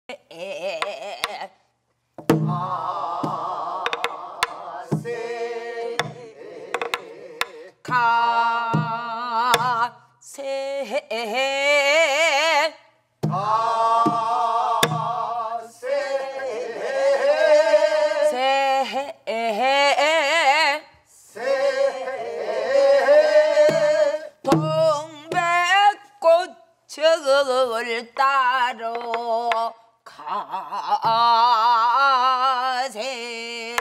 동백꽃을 따러 가세.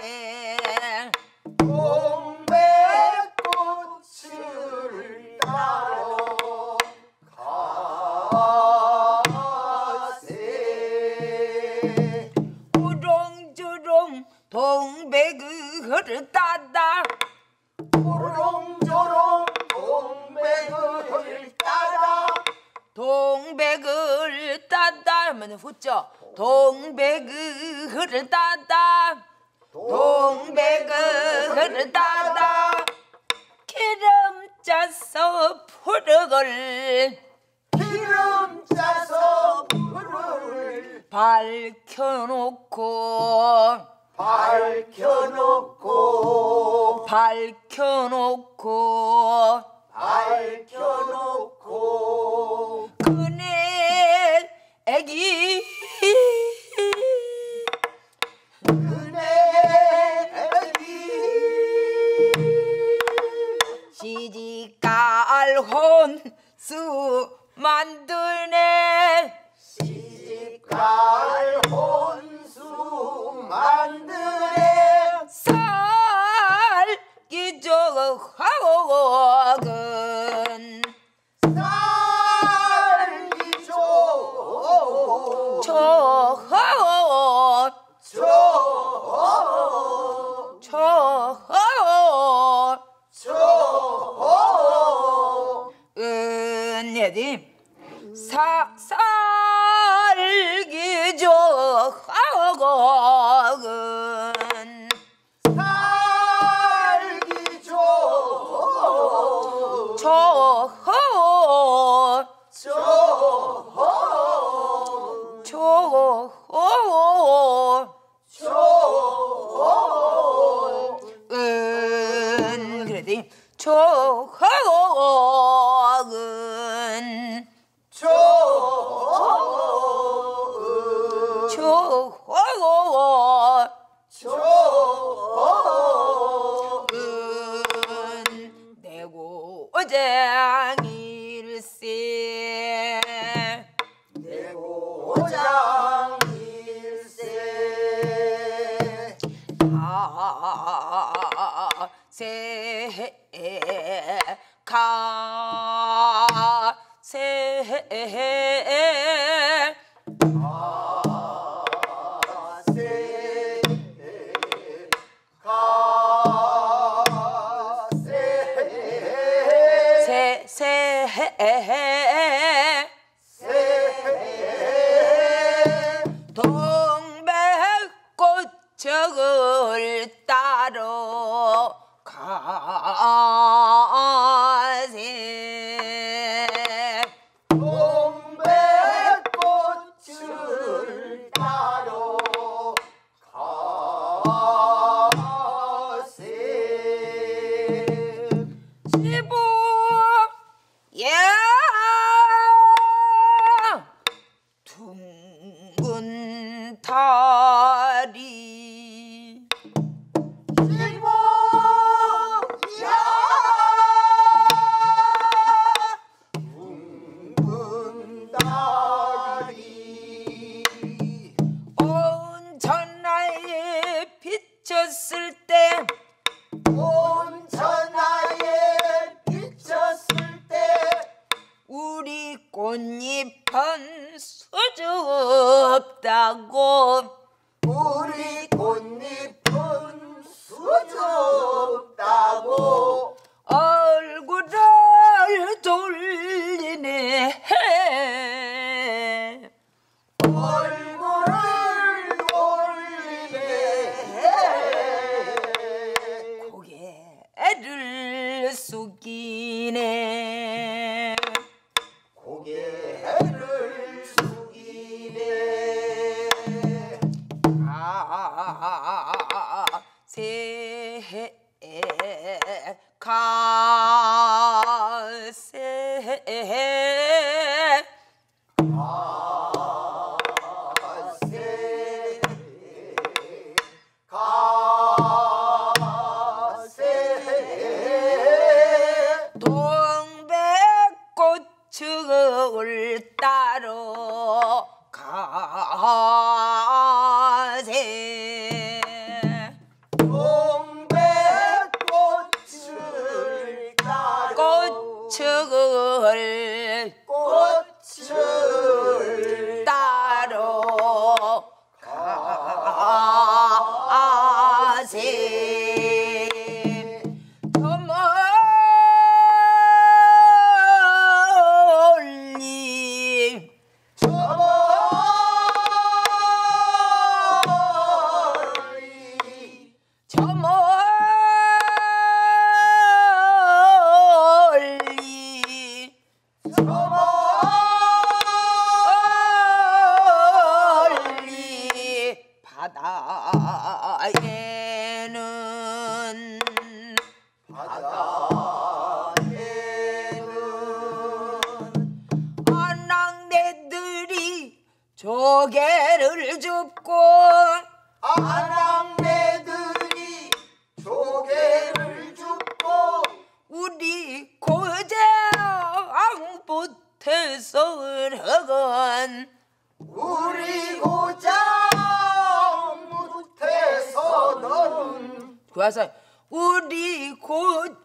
동백꽃을 따러 가세. 우렁주렁 동백을 따다 우렁주렁 동백을 따다 동백을 따다 하면 후죠. 동백을 따다 동백을 따다 기름 짜서 불을 짜서 불을 밝혀놓고 그네 애기 시집갈 혼수 만드네. 시집갈 혼수 만드네. 살기 좋은 살기 좋은 얘들이 살기 좋은 살기 좋은 그래도 좋은 내고장일세 내고장일세 동백꽃을 따러 가세. 동백꽃을 따러 가세. 시부 야 둥근 다리 시부야 둥근 다리 온 전하에 비쳤을 때 온 천하에 비쳤을 때 우리 꽃잎은 수줍다고 우리 꽃잎은 수줍다고 얼굴을 돌리네. 얼굴을 올리네. 고개를 숙이네. 고개를 숙이네. 동백꽃을 따러 가세. 동백꽃을 따러 꽃을 따러 가세. 저 멀리 저 멀리 저 멀리 저 멀리 바다에는 바다에는 아낙네들이 조개를 줍고 아낙네들이 조개를 줍고 우리 고장 못해서는 우리 고장 못해서는 좋아서 우리 고장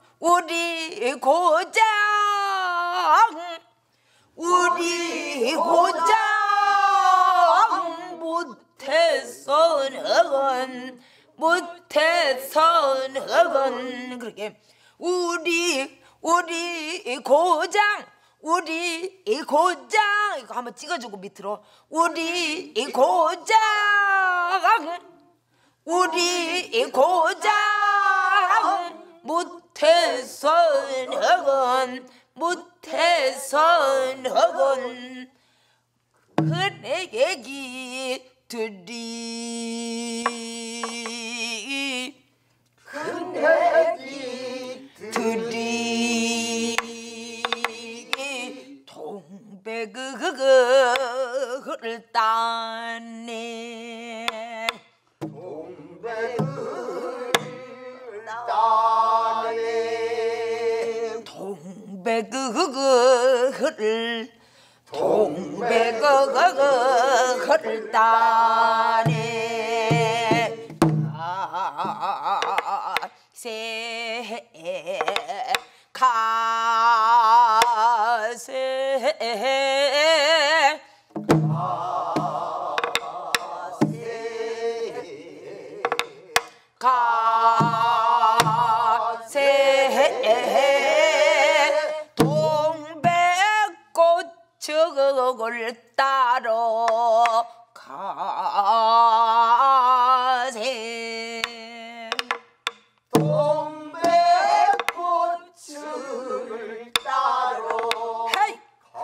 못해서는 그렇게 우리 고장 이거 한번 찍어주고 밑으로 우리 고장 못해서는 그네 얘기들이 큰애기들이 동백을 따네. 동백을 따네 동백을 따네. 가세 동백꽃을 따러 가세. 동백꽃을 따러 헤이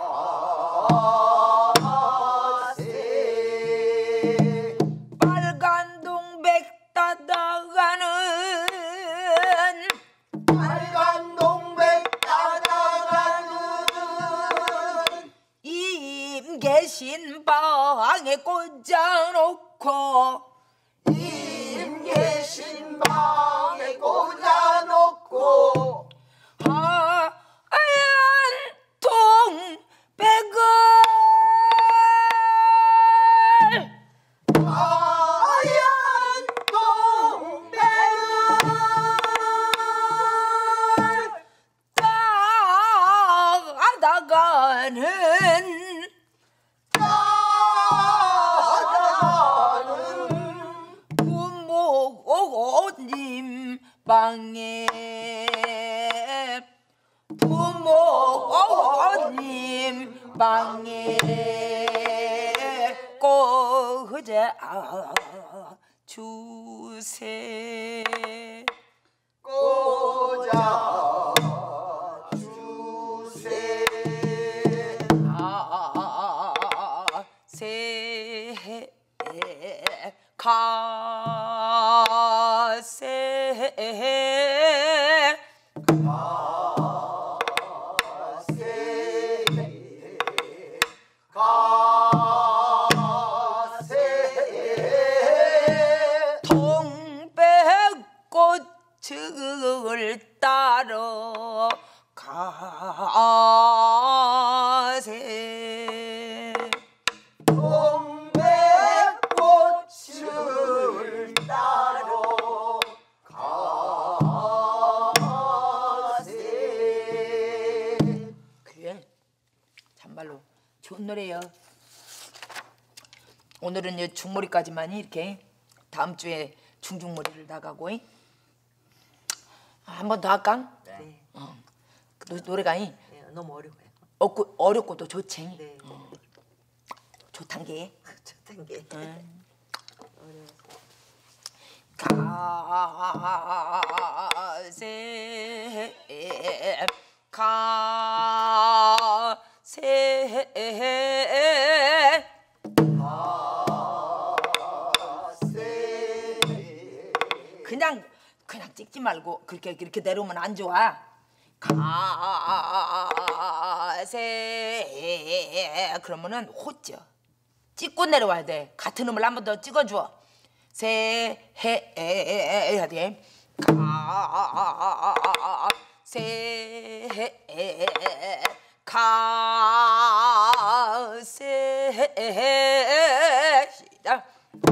가세 빨간 동백 따다가는 빨간 동백 따다가는 임계신 방에 꽂아놓고 임계신 방에 꽂아놓고 하얀 동백을 하얀 동백을 따다가는 부모님 방에 부모님 방에 꽂아 주세. 꽂아 주세 가세 동백꽃을 따러 가세. 동백꽃을 따러 가세. 그래, 참말로 좋은 노래요. 오늘은 이 중머리까지만 이렇게, 다음 주에 중중머리를 나가고. 한 번 더 할까? 네. 노래가 네, 너무 어려워요. 어렵고도 좋지. 네. 좋단 게. 좋단 게. 가세 가세 그냥 찍지 말고 그렇게 내려오면 안 좋아. 가세 그러면은 호죠. 찍고 내려와야 돼. 같은 음을 한 번 더 찍어줘. 세해 해야 돼. 가세 가세 시작.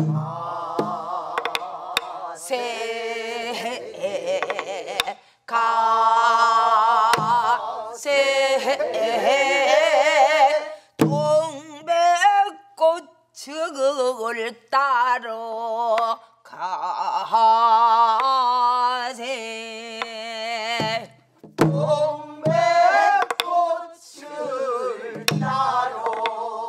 세 가세 동백꽃을 따러 가세. 동백꽃을 따러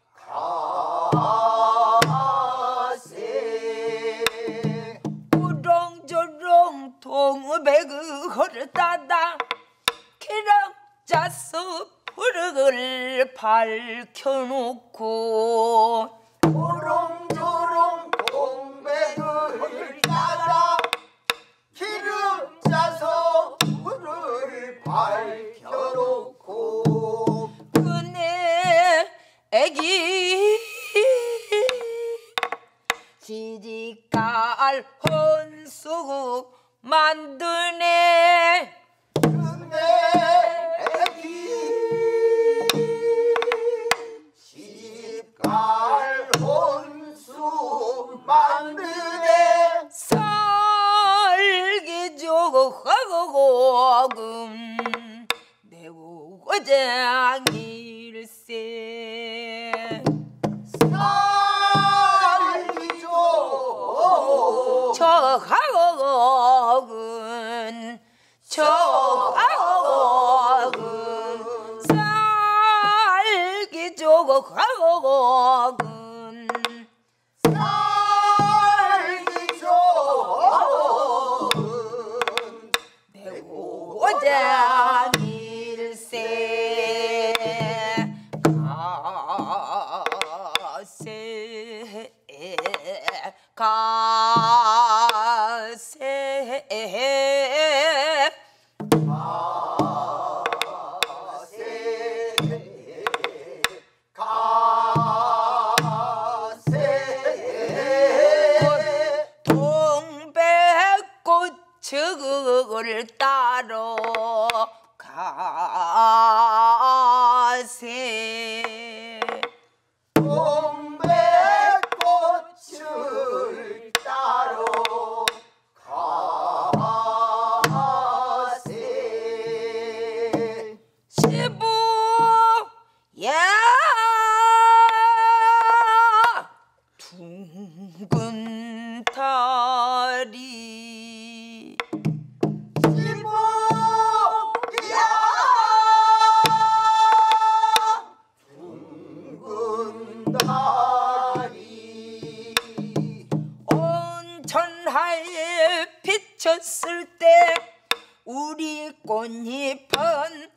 가세. 우렁저렁 동백을 따다 기랑 짜서 불을 밝혀놓고 우렁저렁 동백을 따라 기름 짜서 불을 밝혀놓고 그네 애기 시집갈 혼수 만드네. 그네 애기 시집갈 혼수 만드네. 살기 조금 내고 고장일세. 살기 좀 저하고은 살기 조금 살기 좀 내고 고장일세. 가세 동백꽃을 따러 가세. 동백꽃을 따러 가세. 시부야 둥근 다리 시부야 둥근 다리 온천하에 비쳤을 때 우리 꽃잎은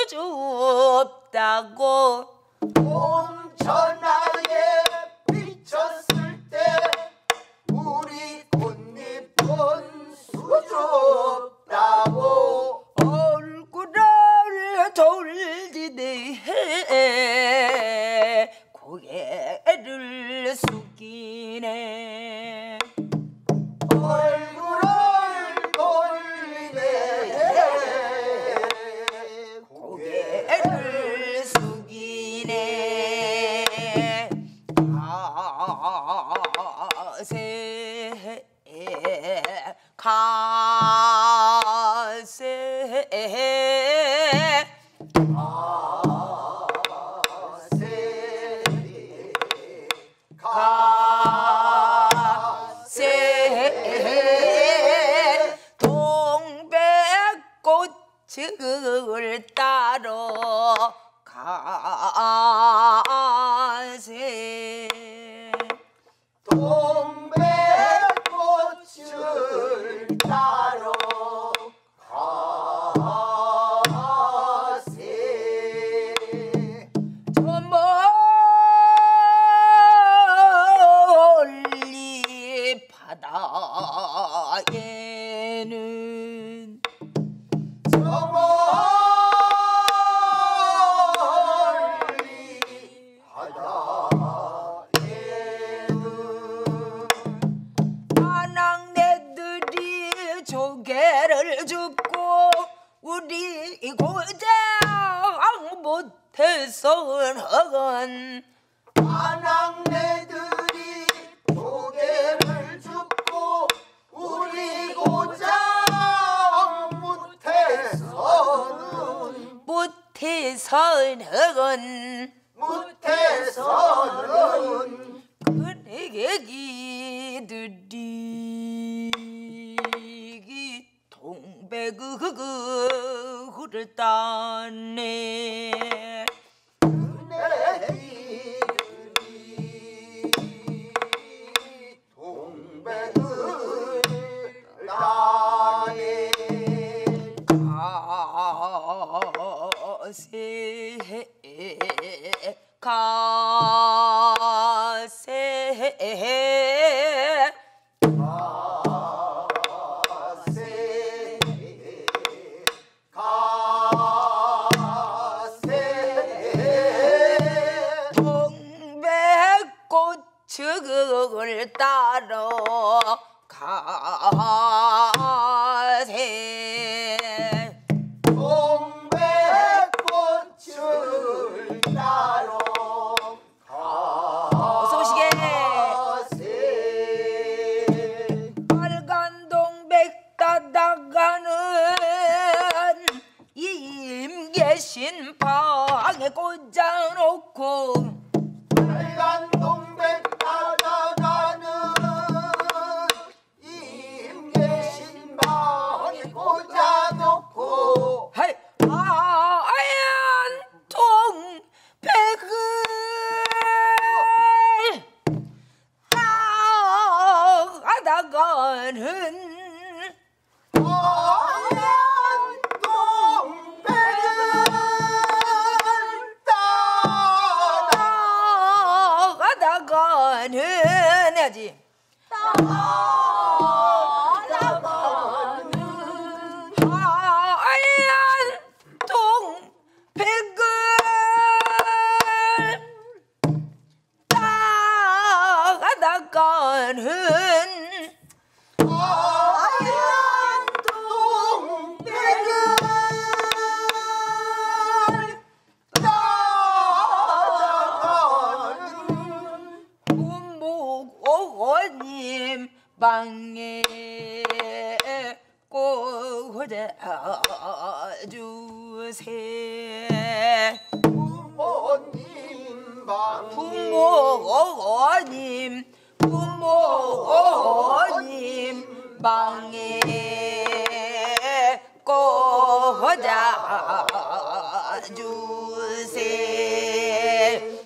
수줍다고. 온천하에 비쳤을 때 우리 꽃잎은 수줍다고. 부럽다고 얼굴을 돌리네 고개를 숙이네 얼굴을 돌리네 고개를 숙이네 가세 동백꽃을 따러 가세 동백꽃을 따러 가세 저 멀리 바다에는 저 멀리 바다에는 아낙네들이 조개를 줍고 우리 고장 못해서는 아낙네들이 조개를 줍고 우리 고장 못해서는 못해서는 그네기들이 동백을 따네 내기들이 동백을 따네 가세 가세 동백꽃을 따러 가세 동백꽃을 따러 어서 오시게 가세 빨간 동백 따다가는 임계신 방에 꽂아놓고 빨간 동백 따다가는 임계신 방에 꽂아놓고 하이 하얀 동백을 따다가는 하얀 동백을 따다가는 해야지 하얀 동백을 따다가는 하얀 동백을 따다가는 부모님 방에 꽂아주세 부모님 방 부모님 방에 꽂아주세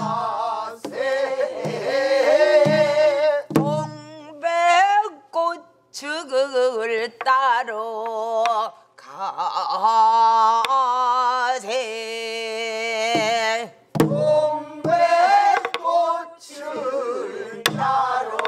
동백꽃 죽을 따로 가세 동백꽃을 따러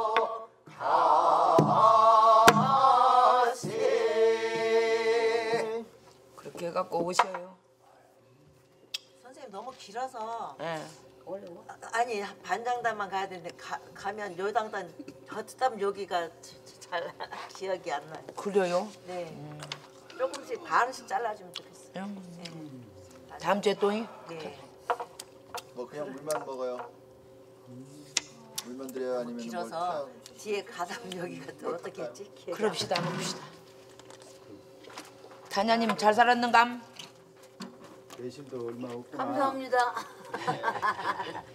가세. 그렇게 해갖고 오셔요. 선생님 너무 길어서 예. 아니 반장단만 가야 되는데 가면 요당단 저땀 여기가 잘 기억이 안 나요. 그래요? 네. 조금씩 반씩 잘라주면 좋겠어요. 네. 다음 주에 또요? 네. 뭐 그냥 물만 먹어요? 물만 드려요? 아니면 길어서 뒤에 가다 여기가 또 어떻게 찍혀? 그럽시다 봅시다. 다냐님 잘 살았는감? 내심도 얼마 없구나. 감사합니다.